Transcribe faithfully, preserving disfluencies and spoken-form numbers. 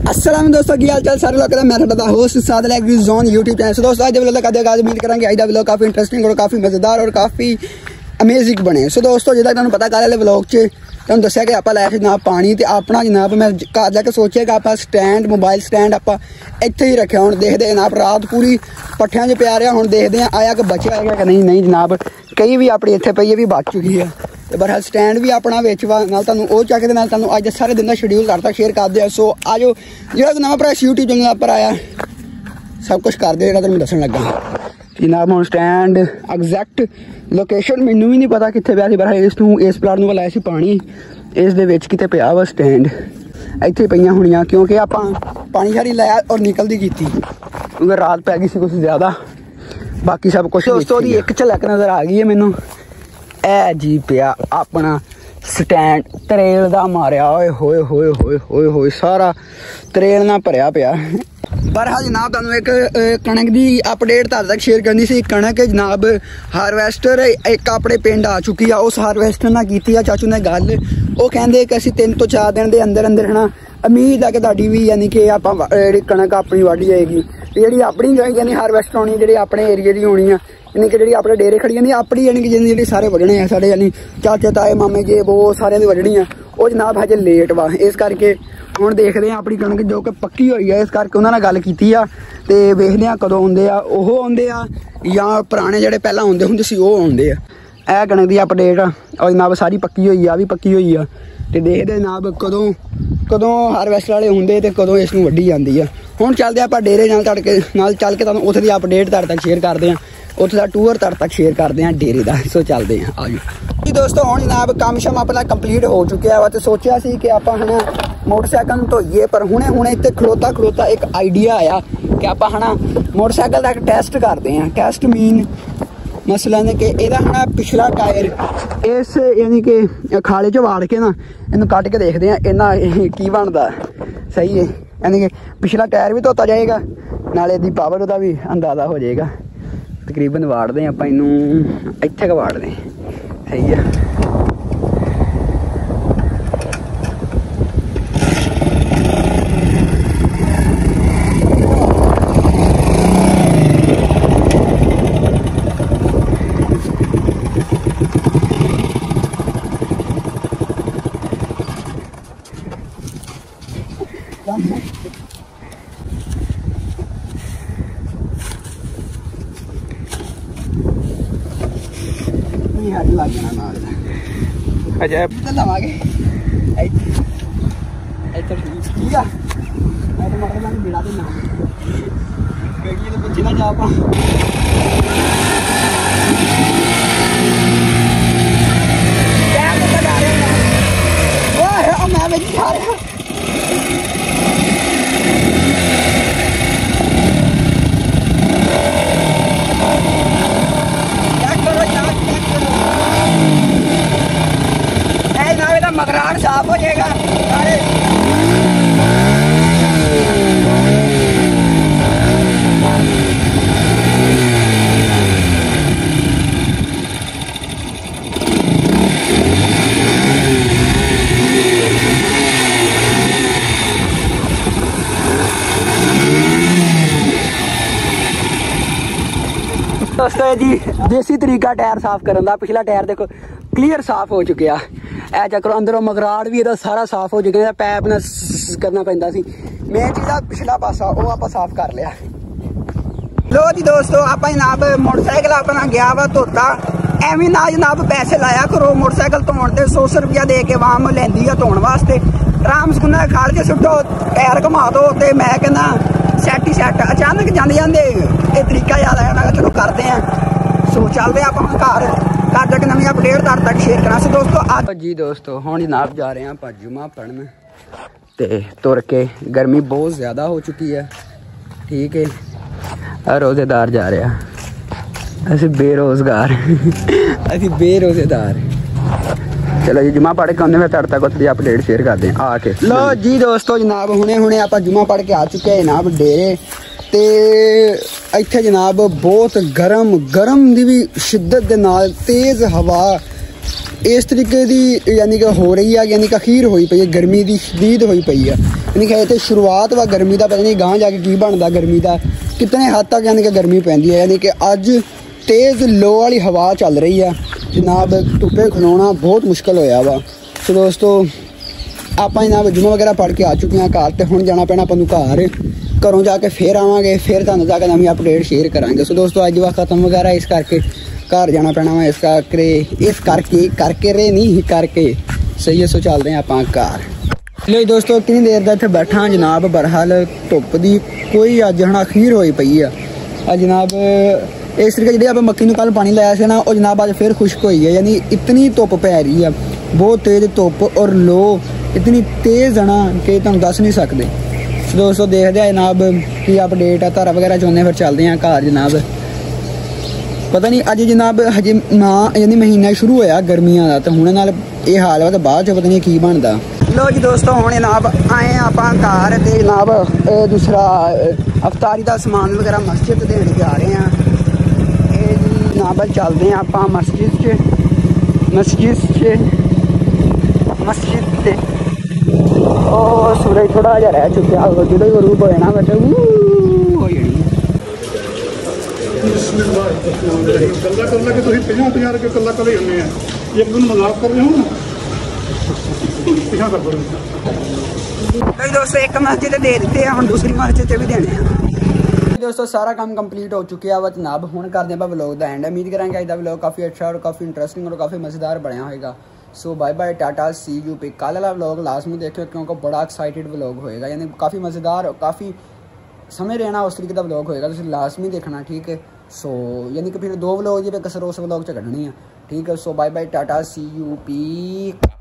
अस्सलाम दोस्तों की हाल चाल सारे लोग मैं थोड़ा host Sadal agri zone YouTube channel. So दोस्तों आज व्लॉग का आज उम्मीद करेंगे आज व्लॉग काफ़ी इंटरेस्टिंग और काफ़ी मज़ेदार और काफ़ी अमेजिंग बने। सो दोस्तों जिदा तुहानू पता कल वाले व्लॉग च तुहानू दस्सिया कि आप लाया जनाब पानी तो अपना जनाब मैं घर जाके सोचा कि आप स्टैंड मोबाइल स्टैंड आप इत्थे ही रखे। हुण देखते जनाब रात पूरी पट्ठियां च पिया रहा। हुण देखते हैं आया कि बचा है कि नहीं नहीं जनाब कई भी अपनी इत्थे पई है भी बच चुकी है। तो बहरहाल स्टैंड भी अपना विच वा नाल तुहानू ओह चक दे नाल तुहानू अज सारे दिन का शेड्यूल करता शेयर करते हैं। सो आज जो नवा भरा यूट्यूब चैनल पर आया सब कुछ कर दे जो तुहानू दस्सण लगा जनाब। हुण स्टैंड एग्जैक्ट लोकेशन मैनू भी नहीं पता कित्थे पिया सी। बहरहाल इस नूं इस प्लाट नूं लाया सी पानी इस दे विच किते पिया वा स्टैंड इत्थे पईयां होणियां क्योंकि आपां पानी सारी लाया और निकलदी कीती क्योंकि रात पै गई सी कुछ ज़्यादा। बाकी सब कुछ दोस्तों दी एक झलक नज़र आ गई है मैनू ए जी पिया अपना स्टैंड तरेल दा मारिया होए होए होए होए होए होए सारा तरेल ना भरिया पिया। बहरहाल जनाब तुहानू एक कणक की अपडेट तुहाडे तक शेयर करनी सी। कणक जनाब हारवैस्टर एक अपने पिंड आ चुकी है। उस हारवैस्टर नाल कीती है चाचू ने गल वो कहंदे कि असीं तीन तो चार दिन के अंदर अंदर है ना उम्मीद है कि तुहाडी भी यानी कि आपां जिहड़ी कणक अपनी वाढी जाएगी जिहड़ी अपनी यानी हारवैस्ट होनी जिहड़ी अपने एरिए की होनी है यानी कि जी अपने डेरे खड़ी नहीं अपनी यानी कि जी सारे वजने हैं साढ़े यानी चाचे ताए मामे जे वो सारे वजनी है वो जनाब हजे लेट वा। इस करके हुण देखते हैं अपनी कणक जो कि पक्की हुई है इस करके उन्होंने गल की तो वेखते हैं कदों आउंदे आ ओह आउंदे आ जां पुराने जिहड़े पहलां आउंदे हुंदे सी ओह आउंदे आ। यह कणक की अपडेट और जनाब सारी पक्की हुई आ भी पक्की हुई आ तो देखते जनाब कदों कदों हारवैस्टर वाले होंगे तो कदों इसनूं वड्ढी जाती है। हुण चलते आप डेरे नाल तड़के नाल चल के तुहानूं उत्थे दी अपडेट तुहाडे तक शेयर करते हैं उत्थे दा टूर तुहाडे तक शेयर करते हैं डेरे का। सो चलते हैं आ जाओ जी दोस्तों। हुण जनाब काम शम अपना कंप्लीट हो चुका है तो सोचा सी कि आपां है ना मोटरसाइकिल धोईए पर हुणे हुणे इत्थे खलोता खलोता एक आइडिया आया कि आपां है ना मोटरसाइकिल का एक टेस्ट करते हैं। टेस्ट मीन मसला ने कि इहदा है ना पिछला टायर इस यानी कि खाले च वाड़ के ना इनू कट के देखते हैं इन्ना की बनता सही है यानी कि पिछला टायर भी धोता जाएगा नाले दी पावर का भी अंदाजा हो जाएगा। तकरीबन वाड़ते आप इनू इत्थे क वाड़ते सही है। लग जाना अजैब लवांगे ठीक है मैं तो मतलब बिड़ा देना क्योंकि तो पिछे ना जा पा मैं बिच जा रहा मगराट साफ हो जाएगा सारे दोस्तों जी देसी तरीका टायर साफ करने का। पिछला टायर देखो क्लीयर साफ हो चुका है चक्कर अंदरों मगराड़ भी इहदा सारा साफ हो चुका है पैप ना करना पैंदा सी मेन चीज़ पिछला पासा वो आप साफ कर लिया। लो जी दोस्तों आप जनाब मोटरसाइकिल अपना गया वा धोता एवं ना जनाब पैसे लाया करो मोटरसाइकिल धोने से सौ सौ रुपया दे के वाम लेंदी है धोने वास्ते आराम सुकून खाल के सुटो टायर घुमा दो तो मैं कहना सैट ही सैट अचानक जाते जाते ये तरीका याद आया मैं चलो करते हैं। सो चलते आप घर घर जाके नवी अपडेट तुहाडे तक शेयर करा। सो दोस्तों आज जी दोस्तों हुण जनाब जा रहे हैं आप जुमा पढ़न ते तुर के गर्मी बहुत ज़्यादा हो चुकी है ठीक है। रोज़ेदार जा रहा असी बेरोज़गार असी बेरोज़ेदार चलो जी जुमा पढ़ के आने में तक उत्थे अपडेट शेयर करते हैं आके। लो जी दोस्तों जनाब हुणे हुणे आप जुमा पढ़ के आ चुके हैं जनाब डेरे ते इत्थे जनाब बहुत गर्म गर्म दी भी शिद्दत दे नाल तेज़ हवा इस तरीके की यानी कि हो रही है, यानी कि अखीर हुई पई है, गर्मी की शदीद हुई पई है। यानी कि इतने शुरुआत वा गर्मी का, पता नहीं गांह जाके की बनता गर्मी का, कितने हद तक यानी कि गर्मी पैंदी है। यानी कि अज तेज़ लो वाली हवा चल रही है जनाब, धुप्पे खलोना बहुत मुश्किल होया वा। सो दोस्तों आप जनाब जुम्मा वगैरह पढ़ के आ चुके हैं घर, तो हुण जाना पैना अपन घर, घरों जाके फिर आवांगे, फिर तुहानूं जाके नवीं अपडेट शेयर करांगे। सो दोस्तों अज वा खत्म वगैरह, इस करके घर जाना पैना वा, इस करके इस करके करके रे नहीं करके सही है। सो चलते हैं आप घर। लो दोस्तों कितनी देर का इत्थे बैठा जनाब, बरहाल धुप्प दी कोई अज हूँ अखीर होई पई है जनाब। इस तरीके जी आप मक्की नूं कल पानी लाया से ना, और जनाब अज फिर खुश्क हुई है, यानी इतनी धुप्प पै रही है, बहुत तेज़ धुप्प और लो इतनी तेज़ है ना कि तुहानूं दस नहीं सकते। सो दोस्तों देखते हैं जनाब की अपडेट है, धारा वगैरह चौंदे फिर चलते हैं घर जनाब। पता नहीं अज जनाब हजे माह यानी महीना शुरू होया गर्मियों का, तो हुणे नाल ये हाल है, तो बाद च पता नहीं की बनता। लो जी दोस्तों हुणे जनाब आए आप घर, ते जनाब दूसरा अफतारी का समान वगैरह मस्जिद देने जा रहे हैं। ये जी जनाब चलते हैं आप मस्जिद च मस्जिद च मस्जिद से ओ सूरज थोड़ा जहा रह चुका, जो ही रूप हो जाना बट हो जानी। गल्ला कर ला कि तुसीं पचास पचास रुपये कल्ला कले होने हैं, एक दिन मजाक कर रहे हो ना, पचास कर दो। दोस्तों एक मस्जिद दे देते हैं, हम दूसरी मस्जिद भी देने हैं। दोस्तों सारा काम कंप्लीट हो चुके हैं जनाब, हुण करते हैं व्लॉग का एंड। उम्मीद करेंगे अज का व्लॉग काफ़ी अच्छा और काफ़ी इंटरेस्टिंग और काफ़ी मज़ेदार बनया होगा। So bye bye tata see you पे। कल वाला व्लॉग लास्ट में देखियो क्योंकि बड़ा एक्साइटेड व्लॉग होएगा, यानी काफ़ी मज़ेदार और काफ़ी समय रहना उस तरीके का व्लॉग होएगा, तो लास्ट में देखना ठीक है। सो यानी कि फिर दो व्लॉग जी कसर उस व्लॉग च कढ़नी है ठीक है। So bye bye tata see you P.